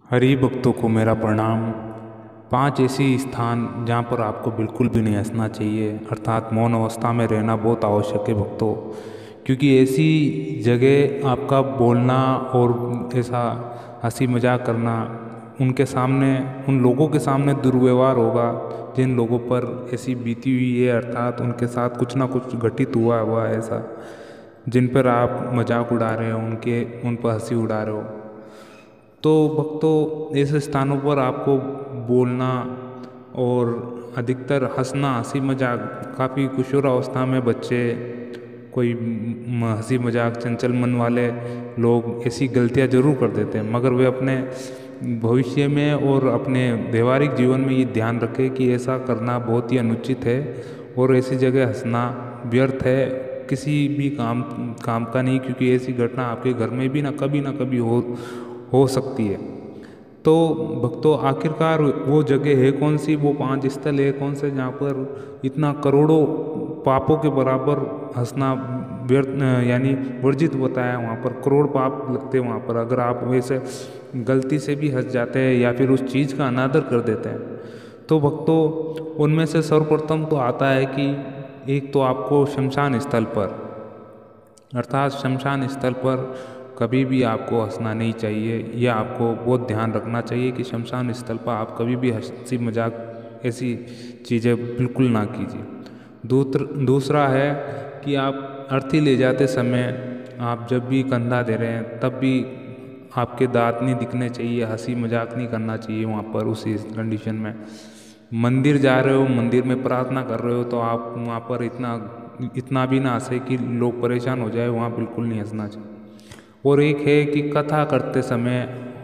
हरि भक्तों को मेरा प्रणाम। 5 ऐसी स्थान जहाँ पर आपको बिल्कुल भी नहीं हंसना चाहिए, अर्थात मौन अवस्था में रहना बहुत आवश्यक है भक्तों। क्योंकि ऐसी जगह आपका बोलना और ऐसा हंसी मजाक करना उनके सामने, उन लोगों के सामने दुर्व्यवहार होगा जिन लोगों पर ऐसी बीती हुई है, अर्थात उनके साथ कुछ ना कुछ घटित हुआ है ऐसा, जिन पर आप मजाक उड़ा रहे हो, उन पर हंसी उड़ा रहे हो। तो भक्तों, ऐसे स्थानों पर आपको बोलना और अधिकतर हंसना, हंसी मजाक, काफ़ी किशोर अवस्था में बच्चे, कोई हंसी मजाक चंचल मन वाले लोग ऐसी गलतियां जरूर कर देते हैं, मगर वे अपने भविष्य में और अपने व्यवहारिक जीवन में ये ध्यान रखें कि ऐसा करना बहुत ही अनुचित है और ऐसी जगह हंसना व्यर्थ है, किसी भी काम काम का नहीं। क्योंकि ऐसी घटना आपके घर में भी ना कभी हो सकती है। तो भक्तों, आखिरकार वो जगह है कौन सी, वो 5 स्थल है कौन से जहाँ पर इतना करोड़ों पापों के बराबर हंसना व्यर्थ यानी वर्जित होता है। वहाँ पर करोड़ पाप लगते हैं। वहाँ पर अगर आप वैसे गलती से भी हंस जाते हैं या फिर उस चीज़ का अनादर कर देते हैं, तो भक्तों उनमें से सर्वप्रथम तो आता है कि एक तो आपको शमशान स्थल पर, अर्थात शमशान स्थल पर कभी भी आपको हंसना नहीं चाहिए। यह आपको बहुत ध्यान रखना चाहिए कि शमशान स्थल पर आप कभी भी हंसी मजाक ऐसी चीज़ें बिल्कुल ना कीजिए। दूसरा है कि आप अर्थी ले जाते समय आप जब भी कंधा दे रहे हैं तब भी आपके दांत नहीं दिखने चाहिए, हंसी मजाक नहीं करना चाहिए वहाँ पर उसी कंडीशन में। मंदिर जा रहे हो, मंदिर में प्रार्थना कर रहे हो, तो आप वहाँ पर इतना इतना भी ना हंसे कि लोग परेशान हो जाए, वहाँ बिल्कुल नहीं हंसना चाहिए। और एक है कि कथा करते समय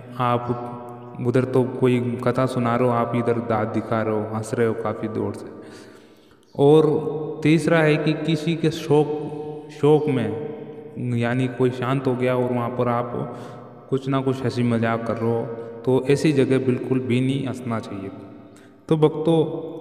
आप उधर तो कोई कथा सुना रहे हो, आप इधर दांत दिखा रहे हो, हंस रहे हो काफ़ी जोर से। और तीसरा है कि किसी के शौक में, यानी कोई शांत हो गया और वहाँ पर आप कुछ ना कुछ हंसी मजाक कर रहे हो, तो ऐसी जगह बिल्कुल भी नहीं हंसना चाहिए। तो भक्तों,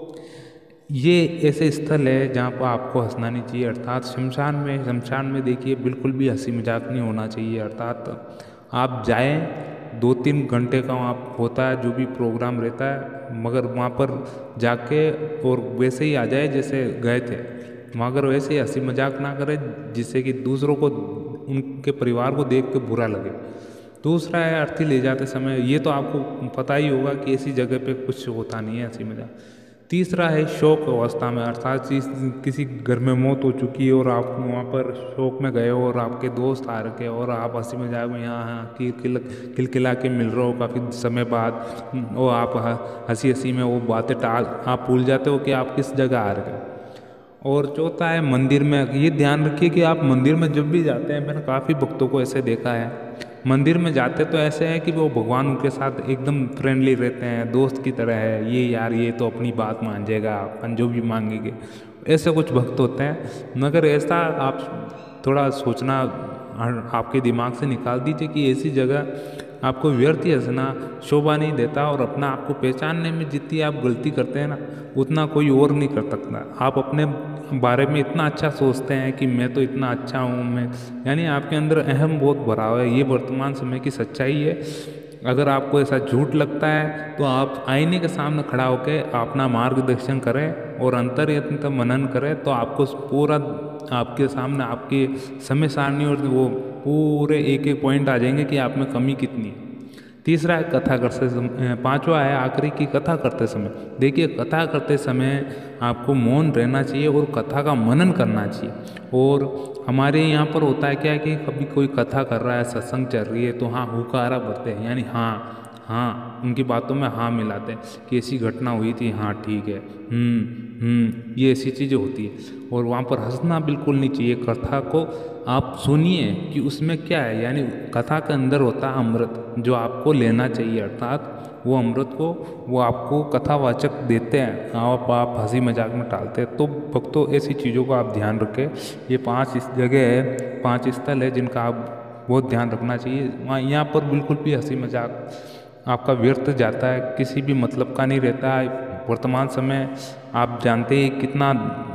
ये ऐसे स्थल है जहाँ पर आपको हंसना नहीं चाहिए, अर्थात शमशान में देखिए बिल्कुल भी हंसी मजाक नहीं होना चाहिए। अर्थात आप जाएं, 2-3 घंटे का वहाँ होता है जो भी प्रोग्राम रहता है, मगर वहाँ पर जाके और वैसे ही आ जाए जैसे गए थे, मगर वैसे ही हंसी मजाक ना करें जिससे कि दूसरों को, उनके परिवार को देख के बुरा लगे। दूसरा है अर्थी ले जाते समय, ये तो आपको पता ही होगा कि ऐसी जगह पे कुछ होता नहीं है हंसी मजाक। तीसरा है शोक अवस्था में, अर्थात किसी घर में मौत हो चुकी है और आप वहाँ पर शोक में गए हो और आपके दोस्त आ रखे और आप हंसी मजाक में यहाँ खिलखिला के मिल रहे हो काफ़ी समय बाद, और आप हंसी हंसी में वो बातें टाल, आप भूल जाते हो कि आप किस जगह आ रहे हो। और चौथा है मंदिर में, ये ध्यान रखिए कि आप मंदिर में जब भी जाते हैं, मैंने काफ़ी भक्तों को ऐसे देखा है, मंदिर में जाते तो ऐसे है कि वो भगवान उनके साथ एकदम फ्रेंडली रहते हैं, दोस्त की तरह है, ये यार ये तो अपनी बात मान जाएगा, अपन जो भी मांगेंगे, ऐसे कुछ भक्त होते हैं। मगर ऐसा आप थोड़ा सोचना आपके दिमाग से निकाल दीजिए कि ऐसी जगह आपको व्यर्थ ही हंसना शोभा नहीं देता, और अपना आपको पहचानने में जितनी आप गलती करते हैं ना, उतना कोई और नहीं कर सकता। आप अपने बारे में इतना अच्छा सोचते हैं कि मैं तो इतना अच्छा हूँ, मैं, यानी आपके अंदर अहम बहुत भरा हुआ है। ये वर्तमान समय की सच्चाई है। अगर आपको ऐसा झूठ लगता है तो आप आईने के सामने खड़ा होकर अपना मार्गदर्शन करें और अंतर्यत्न मनन करें, तो आपको पूरा आपके सामने आपके समय सारणी और वो पूरे एक एक पॉइंट आ जाएंगे कि आप में कमी कितनी है। तीसरा है कथा करते समय, पांचवा है आखिरी की कथा करते समय। देखिए, कथा करते समय आपको मौन रहना चाहिए और कथा का मनन करना चाहिए। और हमारे यहाँ पर होता है क्या है कि कभी कोई कथा कर रहा है, सत्संग चल रही है, तो हाँ हुकारा भरते हैं, यानी हाँ हाँ, उनकी बातों में हाँ मिलाते हैं कि ऐसी घटना हुई थी, हाँ ठीक है, ये ऐसी चीज़ें होती है। और वहाँ पर हंसना बिल्कुल नहीं चाहिए। कथा को आप सुनिए कि उसमें क्या है, यानी कथा के अंदर होता है अमृत जो आपको लेना चाहिए, अर्थात वो अमृत को वो आपको कथावाचक देते हैं, आप हंसी मजाक में टालते हैं। तो भक्तों, ऐसी चीज़ों को आप ध्यान रखें। ये 5 इस जगह है, 5 स्थल है जिनका आप बहुत ध्यान रखना चाहिए। वहाँ यहाँ पर बिल्कुल भी हंसी मजाक आपका व्यर्थ जाता है, किसी भी मतलब का नहीं रहता है। वर्तमान समय आप जानते ही कितना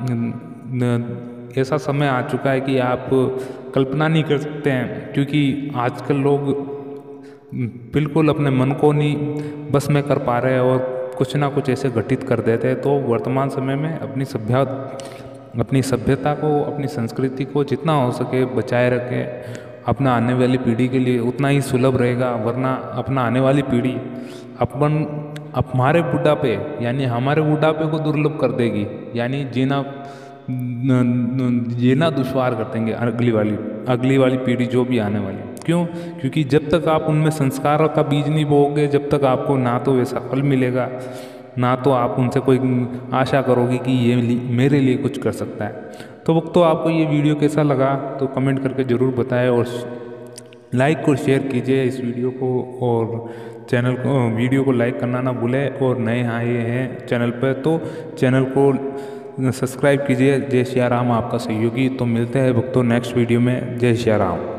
ऐसा समय आ चुका है कि आप कल्पना नहीं कर सकते हैं, क्योंकि आजकल लोग बिल्कुल अपने मन को नहीं बस में कर पा रहे और कुछ ना कुछ ऐसे घटित कर देते हैं। तो वर्तमान समय में अपनी सभ्यता को, अपनी संस्कृति को जितना हो सके बचाए रखें। अपना आने वाली पीढ़ी के लिए उतना ही सुलभ रहेगा, वरना अपना आने वाली पीढ़ी हमारे बुढ़ापे यानी हमारे बुढ़ापे को दुर्लभ कर देगी, यानी जीना दुश्वार कर देंगे अगली वाली पीढ़ी जो भी आने वाली। क्यों? क्योंकि जब तक आप उनमें संस्कारों का बीज नहीं बोओगे, जब तक आपको ना तो वैसा फल मिलेगा, ना तो आप उनसे कोई आशा करोगे कि ये मेरे लिए कुछ कर सकता है। तो आपको ये वीडियो कैसा लगा तो कमेंट करके ज़रूर बताएं और लाइक और शेयर कीजिए इस वीडियो को, और वीडियो को लाइक करना ना भूलें। और नए आए हैं चैनल पर तो चैनल को सब्सक्राइब कीजिए। जय सिया राम आपका सहयोगी। तो मिलते हैं भक्तों नेक्स्ट वीडियो में। जय सिया राम।